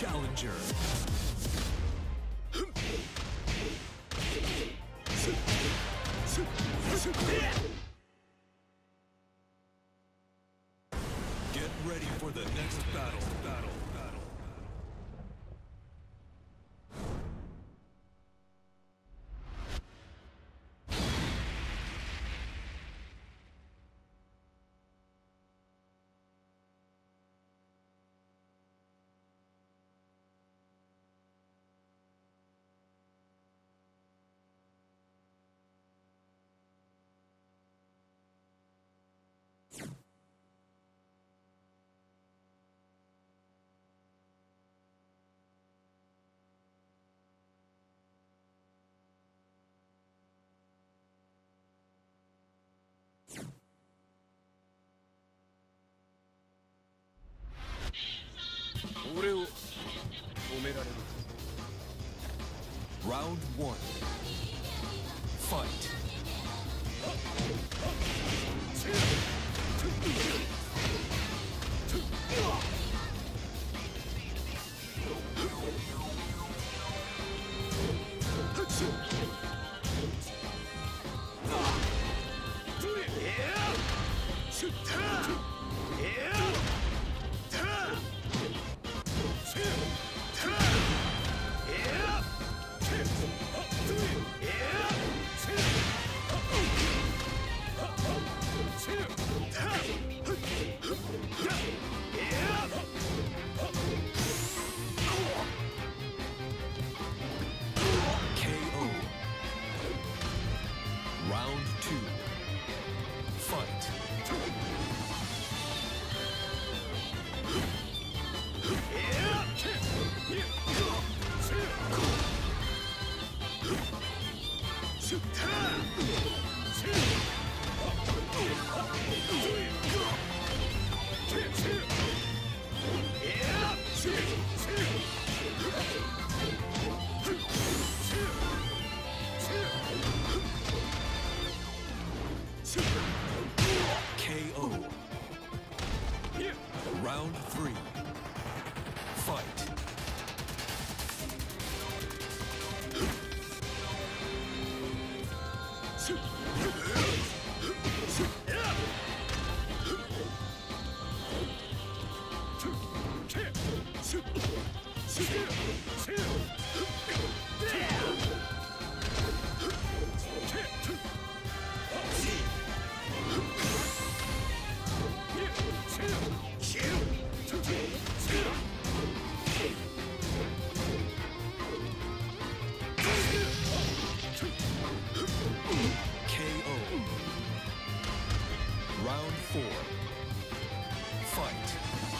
challenger. Get ready for the next battle. Round 1. Fight. Round 2. Fight. KO. Round 3. Fight. Round 4. Fight.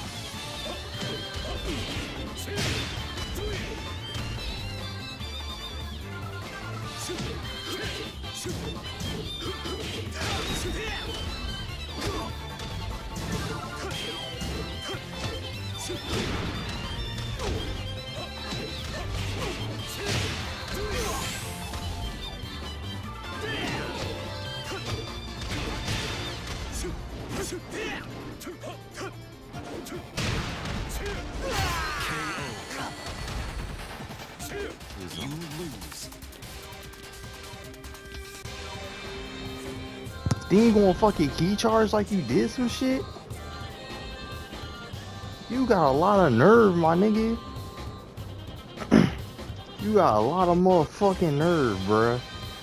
You lose. Then you gonna fucking key charge like you did some shit? You got a lot of nerve, my nigga. You got a lot of motherfucking nerve, bruh.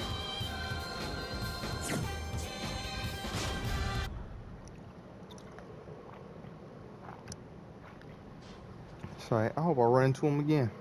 Sorry, I hope I run into him again.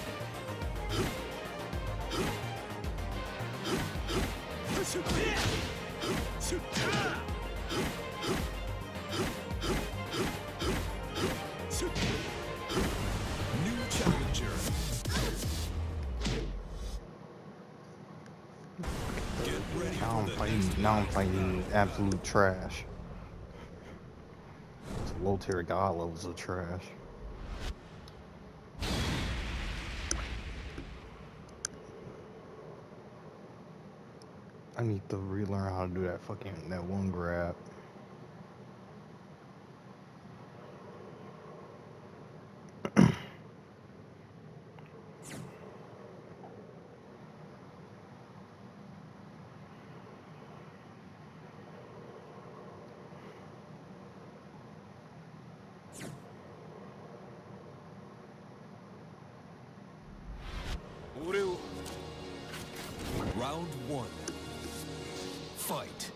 Yeah. ready Now for I'm the fighting. next Now I'm battle. fighting absolute trash. It's low tier god levels of trash. I need to relearn how to do that one grab. Round one. Fight.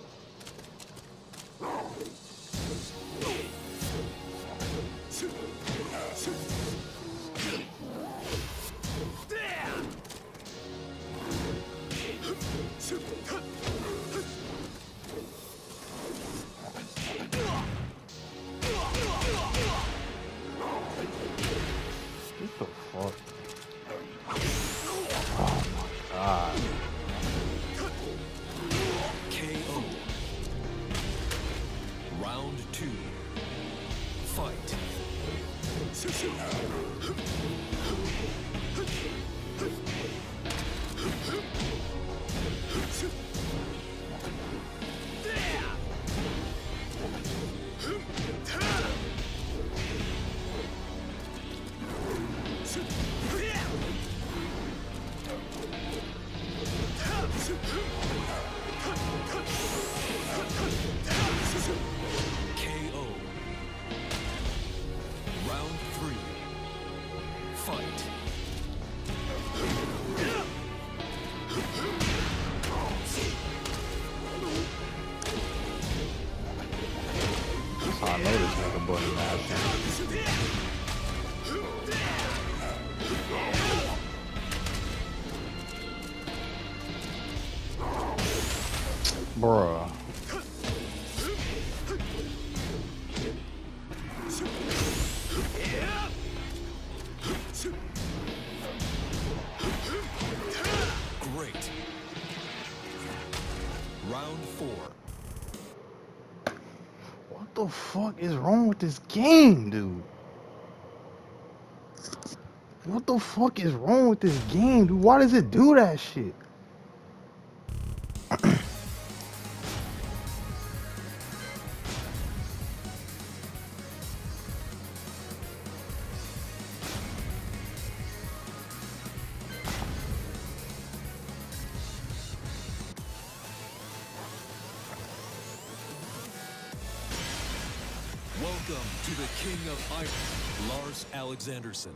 What the fuck? Oh my god. KO. Round two. Fight. KO. Round three. Fight. That's how I know this nigga button mashing. Bruh. Great. Round four. What the fuck is wrong with this game, dude? What the fuck is wrong with this game, dude? Why does it do that shit? Welcome to the King of Iron, Lars Alexanderson.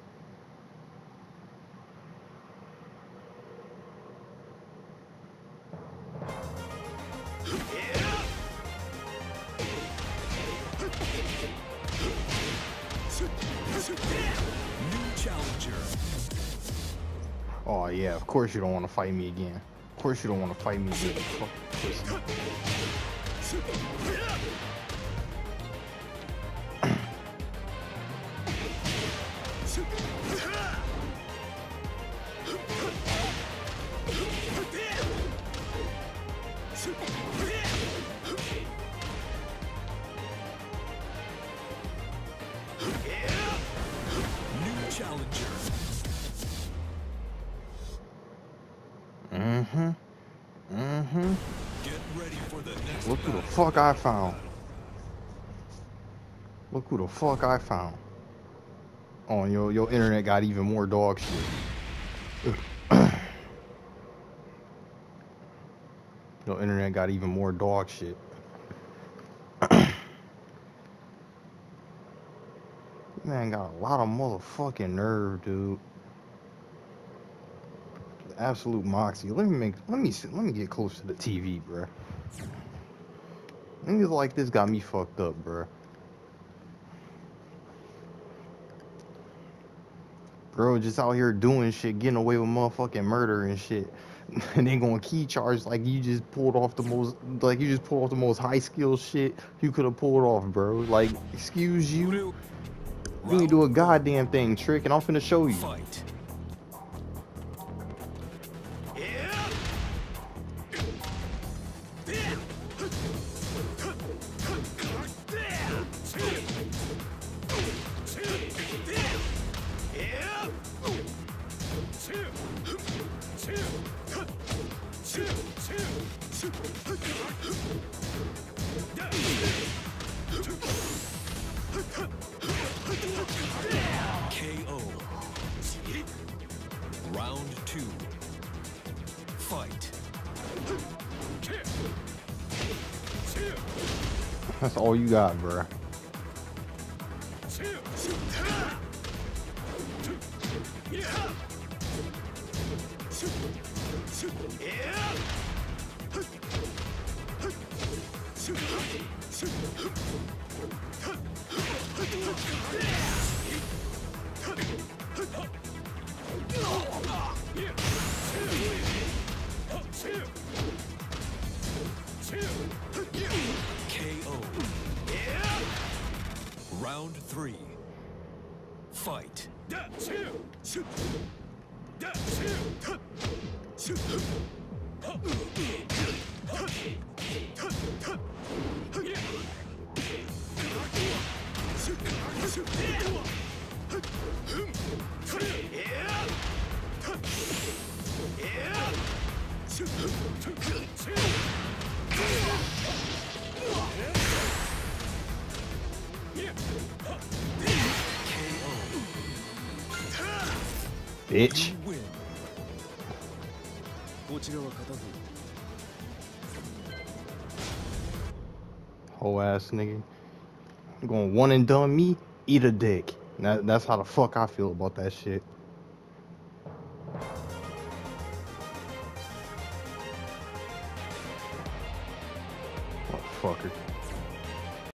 New challenger. Oh yeah, of course you don't want to fight me again. Of course you don't want to fight me again. Fuck pussy. New challenger. Get ready for the next Look who the battle. fuck I found. Look who the fuck I found. Oh, and your internet got even more dog shit. Your internet got even more dog shit. Man got a lot of motherfucking nerve, dude. Absolute moxie. Let me get close to the TV, bruh. Niggas like this got me fucked up, bruh. Bro, just out here doing shit, getting away with motherfucking murder and shit. And they gonna key charge like you just pulled off the most high skill shit you could have pulled off, bro. Like, excuse you. You ain't do a goddamn thing, Trick, and I'm finna show you. Fight. Fight. That's all you got, bruh. KO. Round 3. Fight. Bitch. You win. Whole ass nigga. I'm going one and done me, eat a dick. That's how the fuck I feel about that shit. Motherfucker.